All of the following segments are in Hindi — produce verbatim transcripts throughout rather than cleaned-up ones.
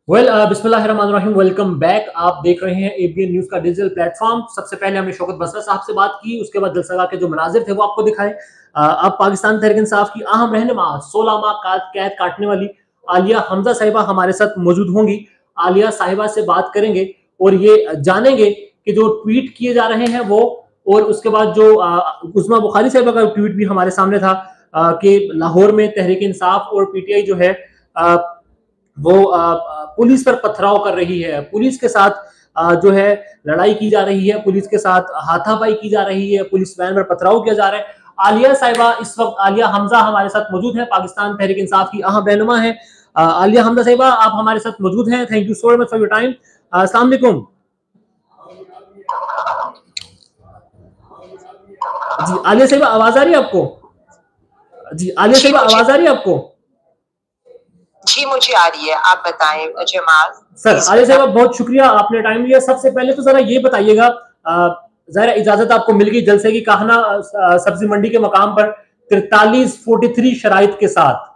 वेल बिस्मिल्लाहिर्रहमानिर्रहीम, वेलकम बैक। आप देख रहे हैं एबीएन न्यूज का डिजिटल प्लेटफॉर्म। सबसे पहले हमने शौकत बसरा साहब से बात की, उसके बाद जलसगा के जो मनाजिर थे वो आपको दिखाए। अब पाकिस्तान तहरीक इंसाफ की अहम रहनुमा सोलह माह कैद काटने वाली आलिया हमजा साहिबा हमारे साथ मौजूद होंगी। आलिया साहिबा से बात करेंगे और ये जानेंगे कि जो ट्वीट किए जा रहे हैं वो, और उसके बाद जो उस्मा बुखारी साहिबा का ट्वीट भी हमारे सामने था कि लाहौर में तहरीक इंसाफ और पीटीआई जो है आ, वो आ, पुलिस पर पथराव कर रही है, पुलिस के साथ आ, जो है लड़ाई की जा रही है, पुलिस के साथ हाथापाई की जा रही है, पुलिस वैन पर पथराव किया जा रहा है। आलिया साहिबा इस वक्त, आलिया हमजा हमारे साथ मौजूद है, पाकिस्तान तहरीक इंसाफ की अहम रहनुमा है। आलिया हमजा साहिबा आप हमारे साथ मौजूद हैं। Thank you so much for your time. अस्सलाम वालेकुम जी। आलिया साहिबा आवाज आ रही है आपको? जी आलिया साहिबा आवाज आ रही है आपको? जी मुझे आ रही है, आप बताएं जमाल। सर आलिया साहिबा बहुत शुक्रिया, आपने टाइम लिया। सबसे पहले तो जरा ये बताइएगा, जरा इजाजत आपको मिल गई जलसे की कहना सब्जी मंडी के मकाम पर तिरतालीस फोर्टी थ्री शराइत के साथ।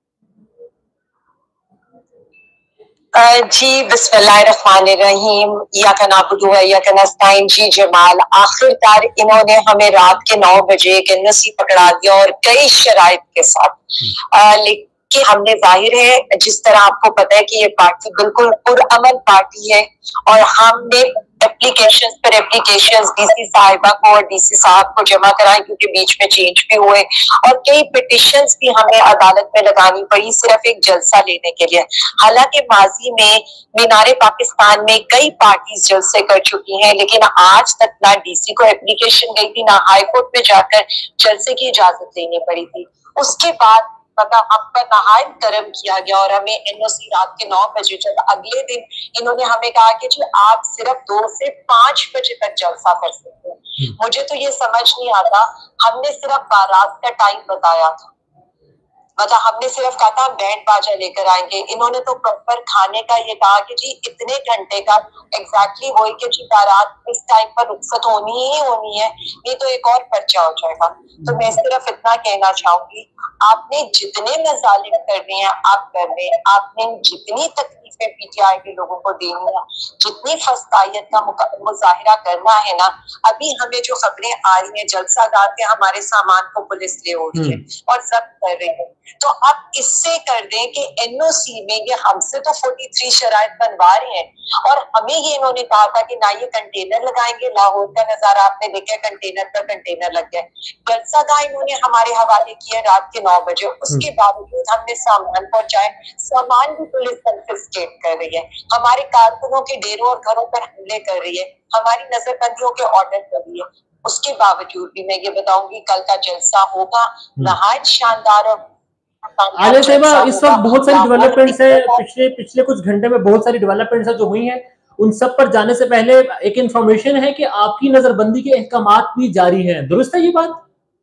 जी बिस्मिल्लाहिर्रहमानिर्रहीम, इय्याका नअबुदु व इय्याका नस्तईन। जी जमाल, आखिरकार इन्होंने हमें रात के नौ बजे एक एनओसी पकड़ा दिया और कई शराइत के साथ। लेकिन हमने जाहिर है, जिस तरह आपको पता है कि ये पार्टी बिल्कुल पुरअमन पार्टी है और हमने एप्लीकेशन पर एप्लीकेशन डीसी साहिबा को और डीसी साहब को जमा कराए, क्योंकि बीच में चेंज भी हुए और कई पिटिशंस भी हमें अदालत में लगानी पड़ी सिर्फ एक जलसा लेने के लिए। हालांकि माजी में मीनारे पाकिस्तान में कई पार्टीज जलसे कर चुकी हैं, लेकिन आज तक ना डीसी को एप्लीकेशन गई थी, ना हाई कोर्ट में जाकर जलसे की इजाजत लेनी पड़ी थी। उसके बाद पता हम पर नहायत करम किया गया और हमें एनओसी रात के नौ बजे, जब अगले दिन इन्होंने हमें कहा कि जी आप सिर्फ दो से पांच बजे तक जलसा कर सकते हैं। मुझे तो ये समझ नहीं आता, हमने सिर्फ बारात का टाइम बताया था, मतलब हमने सिर्फ कहा था बैंड बाजा लेकर आएंगे। इन्होंने तो प्रॉपर खाने का ये कहा कि जी इतने घंटे का एग्जैक्टली वही कि जी बारात इस टाइम पर रुखसत होनी ही होनी है, नहीं तो एक और पर्चा हो जाएगा। तो मैं सिर्फ इतना कहना चाहूंगी, आपने जितने मजालिम करने हैं आप कर रहे हैं, आपने जितनी तकलीफें पीटीआई के लोगों को देनी है, जितनी फस्तायत का मुजाहिरा करना है ना, अभी हमें जो खबरें आ रही हैं जलसा गाह के हमारे सामान को पुलिस ले हो रही है और जब्त कर रही है, तो आप इससे कर दें कि एनओसी में ये हमसे तो तैंतालीस शराइत बनवा रहे हैं और हमें ये इन्होंने कहा था कि ना ये कंटेनर लगाएंगे। लाहौर का नजारा आपने देखा, कंटेनर पर कंटेनर लग गए। जलसा गाह इन्होंने हमारे हवाले किया रात के नौ बजे, उसके बावजूद हमने सामान पहुंचाए, सामान भी पुलिस कंफिस्केट कर रही है, हमारे कारकुनों के डेरों और घरों पर हमले कर रही है, हमारी नजरबंदियों के ऑर्डर कर रही है। उसके बावजूद भी मैं ये बताऊंगी कल का जलसा होगा नहायत शानदार और आलिया साहिबा इस वक्त बहुत सारी डेवलपमेंट्स है, पिछले पिछले कुछ घंटे में बहुत सारी डेवलपमेंट्स जो हुई हैं, उन सब पर जाने से पहले एक इंफॉर्मेशन है कि आपकी नजरबंदी के अहकामात भी जारी हैं, दुरुस्त है ये बात?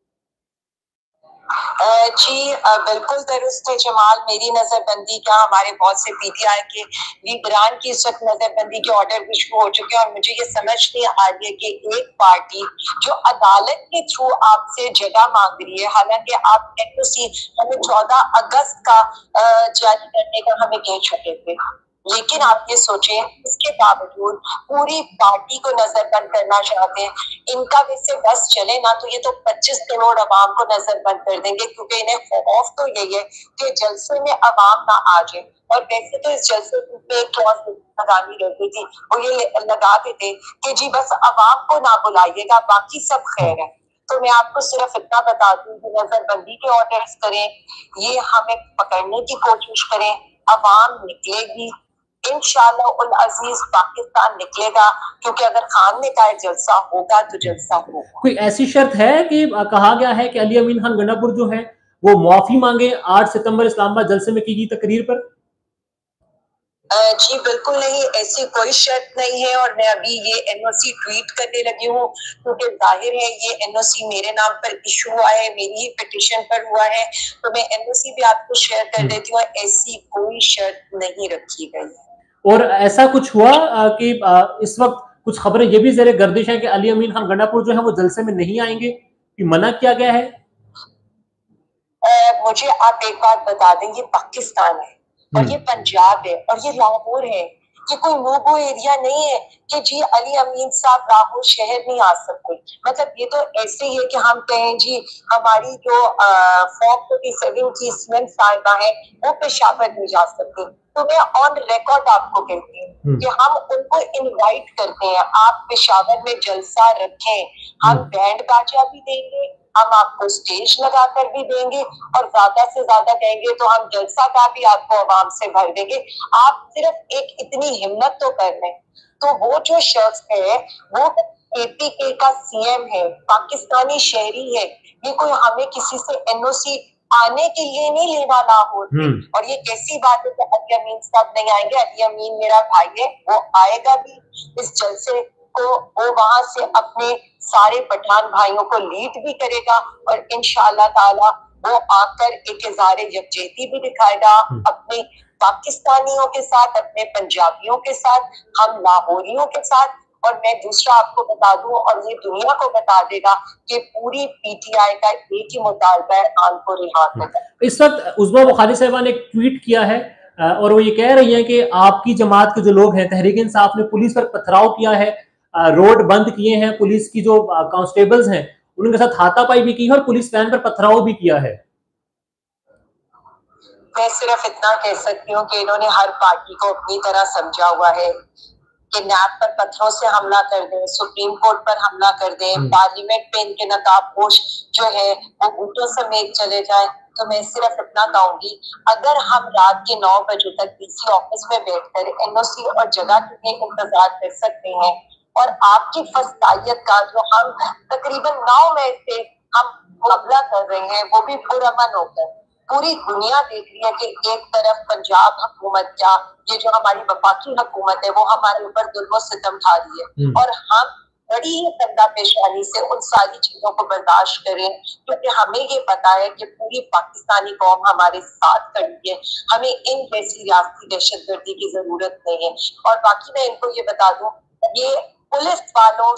जी बिल्कुल दुरुस्त है जमाल, मेरी नजरबंदी क्या, हमारे बहुत से पीटीआई के लीडरान की इस वक्त नजरबंदी के ऑर्डर भी शुरू हो चुके हैं और मुझे ये समझ नहीं आ रही है कि एक पार्टी जो अदालत के थ्रू आपसे जगह मांग रही है, हालांकि आप एनओसी हमें चौदह अगस्त का जारी करने का हमें कह चुके थे, लेकिन आप ये सोचें इसके बावजूद पूरी पार्टी को नजरबंद करना चाहते हैं। इनका वैसे बस चले ना तो ये तो पच्चीस करोड़ अवाम को नजरबंद कर देंगे, क्योंकि इन्हें खौफ तो यही है कि जलसे में अवाम ना आ जाए। और वैसे तो इस जलसे में एक क्लॉज लगानी रहती थी, वो ये लगाते थे कि जी बस अवाम को ना बुलाइएगा, बाकी सब खैर है। तो मैं आपको सिर्फ इतना बता दूं कि नजरबंदी के ऑर्डर्स करें, ये हमें पकड़ने की कोशिश करें, अवाम निकलेगी इंशाअल्लाह उल अजीज, पाकिस्तान निकलेगा, क्योंकि अगर खान ने कहा जलसा होगा तो जलसा होगा। कोई ऐसी शर्त है कि कहा गया है कि अली अमीन खान गंडापुर जो है वो माफी मांगे आठ सितंबर इस्लामाबाद जलसे में की गई तकरीर पर? जी बिल्कुल नहीं, ऐसी कोई शर्त नहीं है और मैं अभी ये एनओसी ट्वीट करने लगी हूँ, क्योंकि जाहिर है ये एनओसी मेरे नाम पर इशू हुआ है, मेरी ही पिटीशन पर हुआ है, तो मैं एनओसी भी आपको शेयर कर देती हूँ। ऐसी कोई शर्त नहीं रखी गई। और ऐसा कुछ हुआ कि इस वक्त कुछ खबरें ये भी ज़ेरे गर्दिश है कि अली अमीन खान गंडापुर जो है वो जलसे में नहीं आएंगे, कि मना किया गया है? आ, मुझे आप एक बात बता दें, ये पाकिस्तान है, और ये पंजाब है और ये लाहौर है। ये कोई नो-गो एरिया नहीं है कि जी अली अमीन साहब लाहौर शहर नहीं आ सकते। मतलब ये तो ऐसे ही है कि हम कहें जी हमारी जो फॉर्म फोर्टी सेवन की इसमें साहिबा है वो पेशावर नहीं जा सकते। तो मैं ऑन रिकॉर्ड आपको कहती हूँ कि हम उनको इनवाइट करते हैं, आप पेशावर में जलसा रखें, हम बैंड बाजा भी देंगे, हम आपको स्टेज लगाकर भी देंगे और ज्यादा से ज्यादा कहेंगे तो हम जलसा का भी आपको आवाम से भर देंगे। आप सिर्फ एक इतनी हिम्मत तो कर लें। तो वो जो शख्स है वो एपीके का सीएम है, पाकिस्तानी शहरी है, ये कोई हमें किसी से एनओसी आने के लिए नहीं लेना लाहौर में। और ये कैसी बात है कि अली अमीन साहब नहीं आएंगे? अली अमीन मेरा भाई है, वो आएगा भी इस जलसे को, वो वहां से अपने सारे पठान भाइयों को लीड भी करेगा और इंशाअल्लाह ताला वो आकर एक इज़ारे यकजहती भी दिखाएगा अपने पाकिस्तानियों के साथ, अपने पंजाबियों के साथ, हम लाहौरियों के साथ। और मैं दूसरा आपको बता दूं और ये दुनिया को बता देगा कि पूरी पीटीआई का एक ही मुतालबा है, खान को रिहा करना। इस वक्त उज़्मा बुखारी साहिबा ने एक ट्वीट किया है और वो ये कह रही है कि आपकी जमात के जो लोग हैं, तहरीक इंसाफ ने पुलिस पर पथराव किया है, रोड बंद किए हैं, पुलिस की जो कांस्टेबल्स हैं उनके साथ हाथापाई भी की है और पुलिस वैन पर पथराव भी किया है। मैं सिर्फ इतना कह सकती हूँ कि इन्होंने हर पार्टी को अपनी तरह समझा हुआ है कि नैब पर पत्थरों से हमला कर दें, सुप्रीम कोर्ट पर हमला कर दें, पार्लियामेंट पे इनके नकाबपोश जो है वो बूटों समेत चले जाए। तो मैं सिर्फ इतना कहूंगी, अगर हम रात के नौ बजे तक डीसी ऑफिस में बैठकर एनओसी और जगह के लिए इंतजार कर सकते हैं और आपकी फस्तायत का जो हम तकरीबन नौ मई से हम मुकाबला कर रहे हैं वो भी पुरअमन होकर, पूरी दुनिया देख रही है कि एक तरफ पंजाब हुकूमत क्या, ये जो हमारी वफाकी हुकूमत है वो हमारे ऊपर जुल्म सितम ढा रही है और हम बड़ी ही तंदा पेशानी से उन सारी चीजों को बर्दाश्त करें, क्योंकि हमें ये पता है कि पूरी पाकिस्तानी कौम हमारे साथ खड़ी है। हमें इन जैसी रियासती दहशतगर्दी की जरूरत नहीं है। और बाकी मैं इनको ये बता दूं, ये पुलिस वालों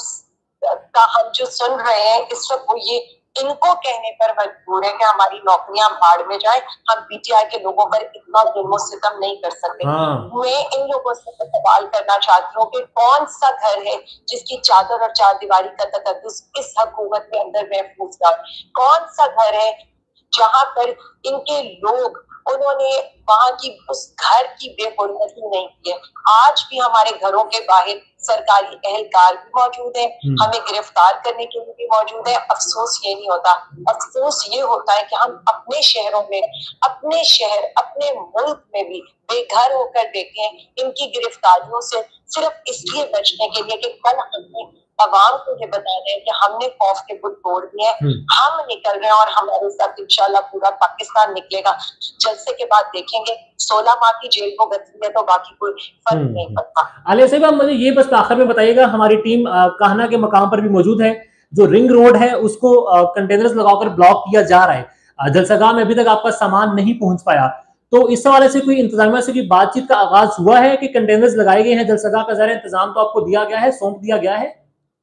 का हम जो सुन रहे हैं इस वक्त, वो ये इनको कहने पर मजबूर है कि हमारी नौकरियां भाड़ में जाए, हम पीटीआई के लोगों पर इतना जुल्म सितम नहीं कर सकते। हाँ। मैं इन लोगों से सवाल करना चाहती हूँ कि कौन सा घर है जिसकी चादर और चार दीवारी का तकद्दुस इस हुकूमत के अंदर महफूज था? कौन सा घर है जहां पर इनके लोग, उन्होंने वहां की उस घर की बेहुरमती नहीं की है? आज भी हमारे घरों के बाहर सरकारी एहलकार भी मौजूद है, हमें गिरफ्तार करने के लिए भी मौजूद है। अफसोस ये नहीं होता, अफसोस ये होता है कि हम अपने शहरों में, अपने शहर, अपने मुल्क में भी बेघर होकर देखें इनकी गिरफ्तारियों से, सिर्फ इसलिए बचने के लिए कि कल हमने अवाम को ये बताना है कि हमने खौफ के बुत तोड़ दिए हैं, हम निकल रहे हैं और हमारे साथ इंशाल्लाह पूरा पाकिस्तान निकलेगा। जलसे के बाद देखेंगे सोलह माह की जेल को गति है तो बाकी कोई फर्क नहीं पड़ता। आलिया साहिबा, मुझे ये बस आखिर में बताइएगा, हमारी टीम काहना के मकाम पर भी मौजूद है, जो रिंग रोड है उसको कंटेनर्स लगाकर ब्लॉक किया जा रहा है, जलसागाह में अभी तक आपका सामान नहीं पहुंच पाया, तो इस हवाले से कोई इंतजामिया से कोई बातचीत का आगाज हुआ है कि कंटेनर्स लगाए गए हैं? जलसागाह का ज़रा इंतजाम तो आपको दिया गया है, सौंप दिया गया है?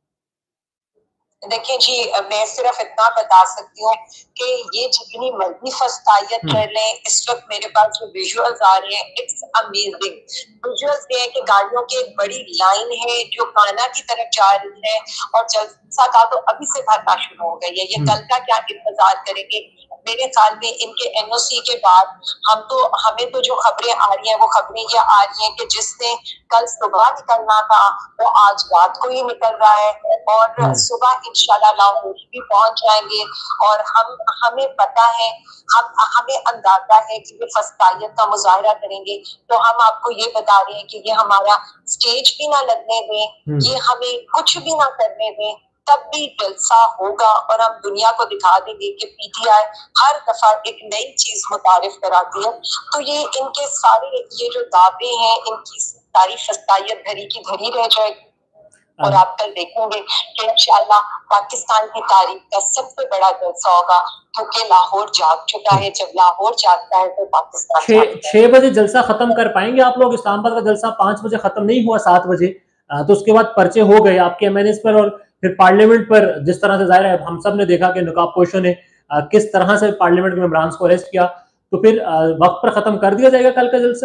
देखिए जी, मैं सिर्फ इतना बता सकती हूँ कि ये जितनी मर्जी फस्तायत कर लें, इस वक्त मेरे पास जो विजुअल्स आ रहे हैं, इट्स अमेजिंग विजुअल्स ये है कि गाड़ियों की एक बड़ी लाइन है जो काना की तरफ जा रही है और जलसा का तो अभी से भरना शुरू हो गई है। ये कल का क्या इंतजार करेंगे? मेरे ख्याल में इनके एनओसी के बाद हम तो हमें तो जो खबरें आ रही हैं वो खबरें ये आ रही हैं कि जिसने कल सुबह निकलना था वो आज रात को ही निकल रहा है और सुबह इंशाल्लाह लाहौर भी पहुंच जाएंगे। और हम हमें पता है, हम हमें अंदाजा है कि ये फस्तायत का मुजाहरा करेंगे, तो हम आपको ये बता रहे हैं कि ये हमारा स्टेज भी ना लगने दें, ये हमें कुछ भी ना करने दें, तब भी जलसा होगा और हम दुनिया को दिखा देंगे कि पीटीआई हर दफा एक नई चीज मुतारिफ कराती है। तो ये इनके सारे ये जो दावे हैं, इनकी सारी फस्तायत धरी की धरी रह जाएगी और आप कल देखेंगे कि इंशाल्लाह पाकिस्तान की तारीख का सबसे बड़ा जलसा होगा, क्योंकि लाहौर जाग चुका है। जब लाहौर जागता है तो पाकिस्तान छह बजे जलसा खत्म कर पाएंगे आप लोग? इस्लामाबाद का जलसा पांच बजे खत्म नहीं हुआ, सात बजे, तो उसके बाद पर्चे हो गए आपके एमएनएस पर और फिर पार्लियामेंट पर। जिस तरह से जाहिर है हम सब ने देखा कि नकाबपोशों ने किस तरह से पार्लियामेंट के मेंबरान को अरेस्ट किया, तो फिर वक्त पर खत्म कर दिया जाएगा कल का जलसा?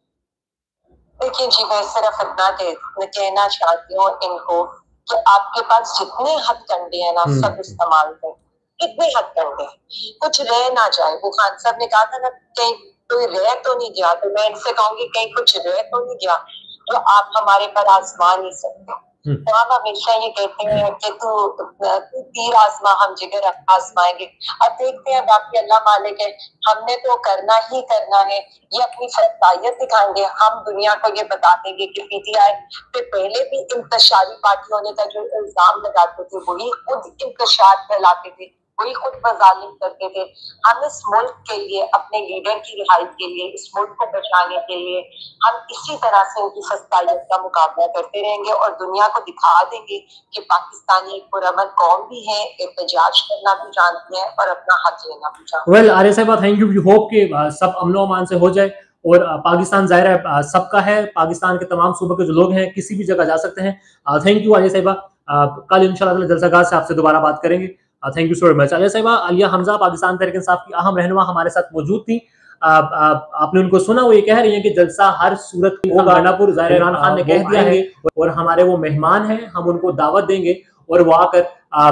देखिए जी, मैं सिर्फ इतना कहना चाहती हूँ इनको कि आपके पास जितने हथकंडे हैं ना सब इस्तेमाल करें, कितने हथकंडे हैं, कुछ रह ना जाए। वो खान साहब ने कहा था ना, कहीं कोई रह तो नहीं गया, तो मैं इनसे कहूंगी कहीं कुछ रह तो नहीं गया जो आप हमारे पर आजमा नहीं सकते। तो हम हमेशा ये कहते हैं कि तू तू तीर आजमा, हम जिगर आजमाएंगे। अब देखते हैं, बाकी अल्लाह मालिक है, हमने तो करना ही करना है। ये अपनी सत्तायत दिखाएंगे, हम दुनिया को ये बता देंगे कि पीटीआई पे पहले भी इंतशारी पार्टी होने का जो इल्जाम लगाते थे वही खुद इंतशार फैलाते थे, वही खुद बजालिम करते थे। हम इस मुल्क के लिए, अपने लीडर की रिहाई के लिए, इस मुल्क को बचाने के लिए हम इसी तरह से उनकी सस्तायत का मुकाबला करते रहेंगे और दुनिया को दिखा देंगे कि पाकिस्तानी एक पुरअमन कौम भी है, एहतजाज करना भी जानती है और अपना हक लेना भी जानती है। वेल आर्य साहिबा, थैंक यू। वी होप कि सब अमनो अमान से हो जाए और पाकिस्तान जाहिर है सबका है, पाकिस्तान के तमाम सूबों के जो लोग हैं किसी भी जगह जा सकते हैं। थैंक यू आर्य साहिबा, कल इंशाल्लाह जलसागाह से आपसे दोबारा बात करेंगे। Thank you so much. Aliya साहिबा, आलिया हमजा पाकिस्तान तहरीक इंसाफ की अहम रहनुमा हमारे साथ मौजूद थी। आ, आ, आपने उनको सुना, वो ये कह रही हैं कि जलसा हर सूरत में होगा। गानापुर ज़ाहिर इमरान खान ने कह दिया है और हमारे वो मेहमान हैं, हम उनको दावत देंगे और वो आकर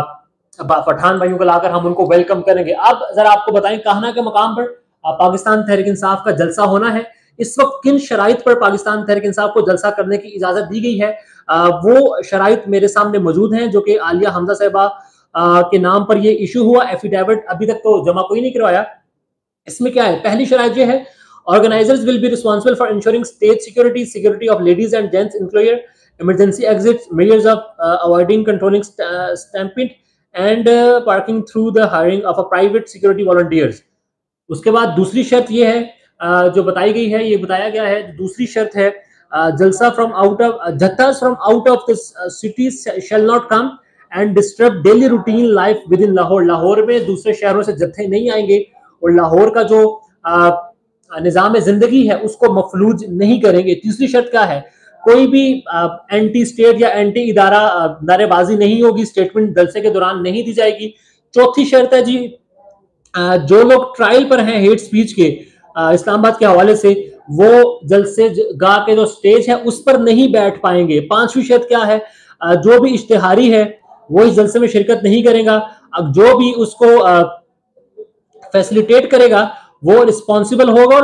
पठान भाइयों को लाकर हम उनको वेलकम करेंगे। अब जरा आपको बताएं, कहना के मकाम पर पाकिस्तान तहरीक इंसाफ का जलसा होना है। इस वक्त किन शराइत पर पाकिस्तान तहरीक इंसाफ को जलसा करने की इजाजत दी गई है, आ, वो शराइत मेरे सामने मौजूद हैं, जो कि आलिया हमजा साहिबा के नाम पर ये इशू हुआ। एफिडेविट अभी तक तो जमा कोई नहीं करवाया। इसमें क्या है, पहली शराइत ये है, organisers will be responsible for ensuring stage security, security of ladies and gents enclosure, emergency exits, measures of avoiding controlling stamping and parking through the hiring of a private security volunteers. उसके बाद दूसरी शर्त ये है जो बताई गई है, ये बताया गया है, दूसरी शर्त है, जलसा फ्रॉम आउट ऑफ जत्थास from out of the city shall not come and disturb daily routine life within Lahore. Lahore में दूसरे शहरों से जत्थे नहीं आएंगे और लाहौर का जो निज़ाम जिंदगी है उसको मफलूज नहीं करेंगे। तीसरी शर्त क्या है, कोई भी आ, एंटी स्टेट या एंटी इदारा नारेबाजी नहीं होगी, स्टेटमेंट जलसे के दौरान नहीं दी जाएगी। चौथी शर्त है जी, आ, जो लोग ट्रायल पर हैं हेट स्पीच के आ, इस्लामाबाद के हवाले से, वो जलसे गाह के जो स्टेज है उस पर नहीं बैठ पाएंगे। पांचवी शर्त क्या है, आ, जो भी इश्तिहारी है वो इस जलसे में शिरकत नहीं करेगा। अब जो भी उसको फैसिलिटेट करेगा वो रिस्पॉन्सिबल होगा।